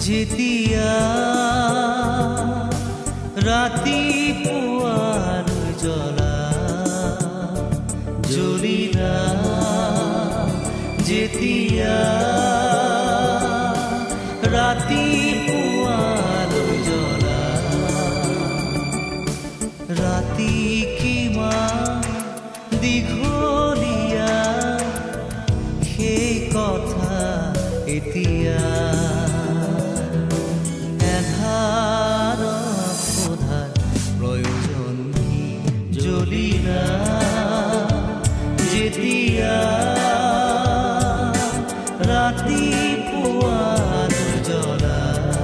যেতিয়া ৰাতিপুৱাৰ জ্বলা জ্বলিলা যেতিয়া ৰাতিপুৱাৰ জ্বলা ৰাতি কিমান দীঘলীয়া সেই কথা এতিয়া জ্বলিলা যেতিয়া ৰাতিপুৱাৰ জ্বলা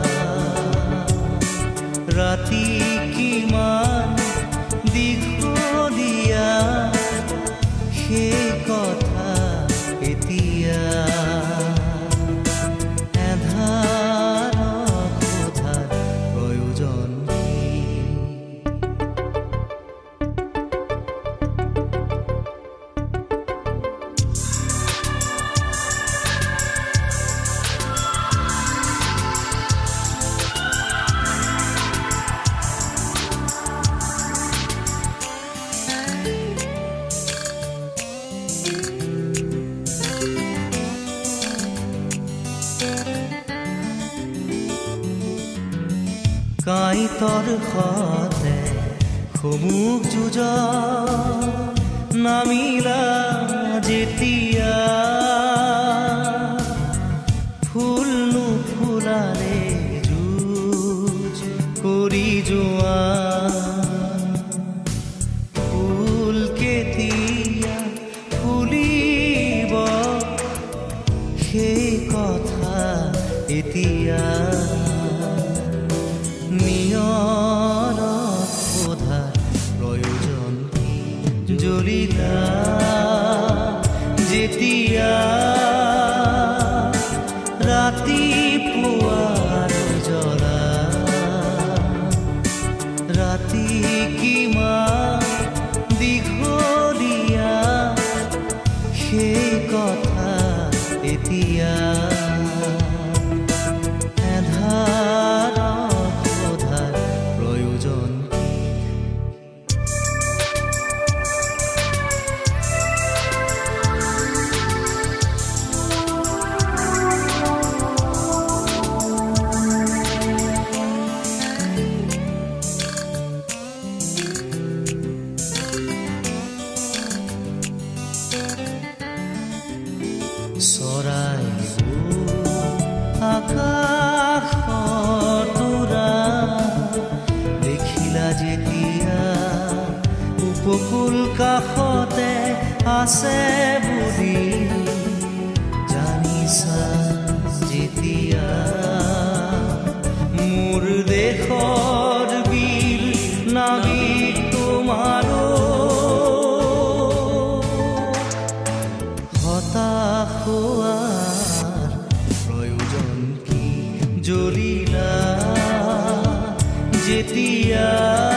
ৰাতি কিমান দীঘলীয়া সেই কথা এতিয়া কাঁইটৰ সতে সমুখ যুঁজ নামিলা যেতিয়া ফুল নুফুলাৰে যুঁজ কৰি যোৱা ফুল কেতিয়া ফুলিব সেই কথা এতিয়া জ্বলিলা যেতিয়া ৰাতিপুৱাৰ জ্বলা ৰাতি কিমান দীঘলীয়া সেই কথা এতিয়া আকাশত উৰা দেখিলা যেতিয়া উপকূল কাষতে আছে বুলি জানিছা যেতিয়া মোৰ দেশৰ বীৰ নাবিক তোমাৰো হতাশ হোৱা জ্বলিলা যেতিয়া